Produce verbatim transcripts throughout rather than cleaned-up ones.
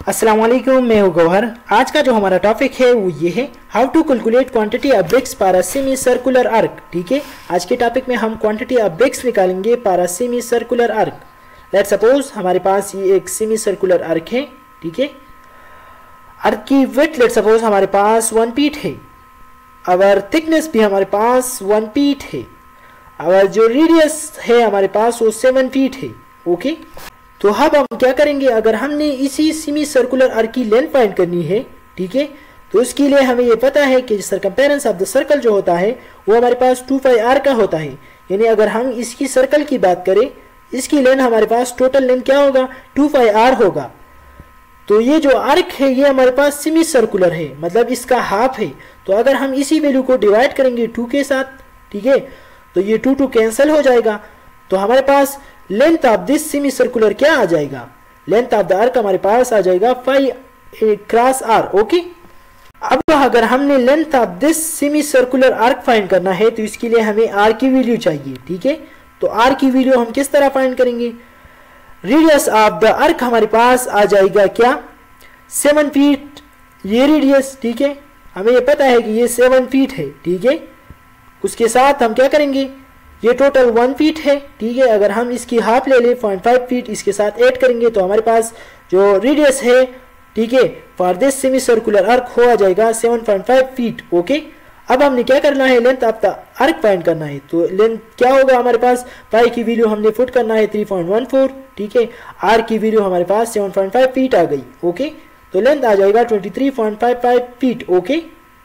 अस्सलाम वालेकुम, मैं हूं गौहर। आज का जो हमारा टॉपिक है वो ये है how to calculate quantity of bricks per semi circular arc. ठीक है, आज के टॉपिक में हम क्वांटिटी ऑफ ब्रिक्स निकालेंगे per semi circular arc. Let suppose हमारे पास ये एक सेमी सर्कुलर आर्क है। ठीक है, आर्क की विड्थ लेट सपोज हमारे पास वन फीट है, और थिकनेस भी हमारे पास वन फीट है, और जो रेडियस है हमारे पास वो सेवन फीट है। ओके, तो अब हम क्या करेंगे, अगर हमने इसी सेमी सर्कुलर आर्क की लेंथ फाइंड करनी है, ठीक है, तो उसके लिए हमें ये पता है कि सर्कमफेरेंस ऑफ द सर्कल जो होता है वो हमारे पास टू पाई आर का होता है। यानी अगर हम इसकी सर्कल की बात करें, इसकी लेंथ हमारे पास टोटल लेंथ क्या होगा, टू पाई आर होगा। तो ये जो आर्क है ये हमारे पास सेमी सर्कुलर है, मतलब इसका हाफ है। तो अगर हम इसी वैल्यू को डिवाइड करेंगे टू के साथ, ठीक है, तो ये टू टू कैंसिल हो जाएगा। तो हमारे पास length of this semi circular क्या आ जाएगा, लेंथ ऑफ द आर्क हमारे पास आ जाएगा फाइव क्रॉस आर। ओके, अब अगर हमने length of this semi circular arc find करना है तो इसके लिए हमें आर की वैल्यू चाहिए। ठीक है, तो आर की वैल्यू हम किस तरह फाइंड करेंगे, रेडियस ऑफ द आर्क हमारे पास आ जाएगा क्या, सेवन फीट ये रेडियस। ठीक है, हमें ये पता है कि ये सेवन फीट है। ठीक है, उसके साथ हम क्या करेंगे, ये टोटल वन फीट है। ठीक है, अगर हम इसकी हाफ ले लें पॉइंट फाइव फीट, इसके साथ ऐड करेंगे तो हमारे पास जो रेडियस है, ठीक है, for this semi circular arc हो आ जाएगा seven point five feet. Okay, अब हमने क्या करना है, length of the arc find करना है। तो लेंथ क्या होगा हमारे पास, पाई की वैल्यू हमने फुट करना है थ्री पॉइंट वन फोर। ठीक है, आर की वैल्यू हमारे पास सेवन पॉइंट फाइव फीट आ गई। ओके, तो लेंथ आ जाएगा twenty three point five five feet. Okay,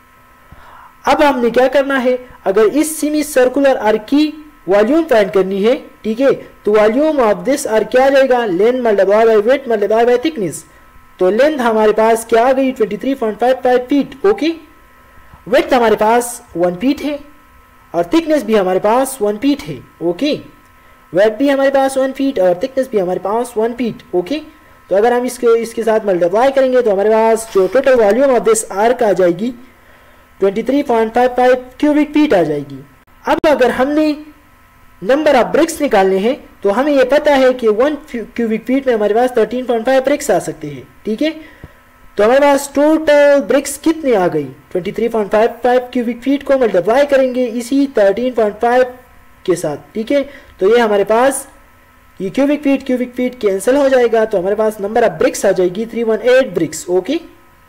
अब हमने क्या करना है, अगर इस सेमी सर्कुलर आर्क की वॉल्यूम फाइंड करनी है, ठीक है, तो वॉल्यूम ऑफ दिस आर्क क्या आ जाएगा, length multiply by width multiply by thickness. तो लेंथ हमारे पास क्या आ गई, twenty three point five five feet. Okay, width हमारे पास वन फीट है और थिकनेस भी हमारे पास वन फीट है। ओके, विड्थ भी हमारे पास वन फीट और थिकनेस भी हमारे पास वन फीट। ओके, तो अगर हम इसके इसके साथ मल्टीप्लाई करेंगे तो हमारे पास जो total volume of this arc आ जाएगी twenty three point five five cubic feet आ जाएगी। अब अगर हमने नंबर ऑफ ब्रिक्स निकालने हैं तो हमें यह पता है कि वन क्यूबिक फीट में हमारे पास थर्टीन पॉइंट फाइव ब्रिक्स आ सकते हैं। ठीक है, तो हमारे पास टोटल ब्रिक्स कितने आ गई, twenty three point five five cubic feet को मल्टीप्लाई करेंगे इसी थर्टीन पॉइंट फाइव के साथ। ठीक है, तो ये हमारे पास ये cubic feet cubic feet cancel हो जाएगा, तो हमारे पास नंबर ऑफ ब्रिक्स आ जाएगी three one eight bricks. Okay,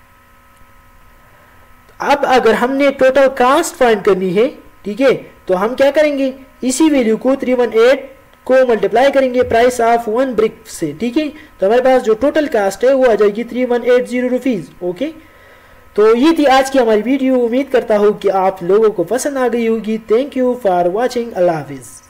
अब अगर हमने टोटल कास्ट फाइंड करनी है, ठीक है, तो हम क्या करेंगे, इसी वैल्यू को थ्री वन एट को मल्टीप्लाई करेंगे प्राइस ऑफ वन ब्रिक से। ठीक है, तो हमारे पास जो टोटल कास्ट है वो आ जाएगी three one eight zero rupees. Okay, तो ये थी आज की हमारी वीडियो। उम्मीद करता हूँ कि आप लोगों को पसंद आ गई होगी। Thank you for watching. अल्लाह हाफिज।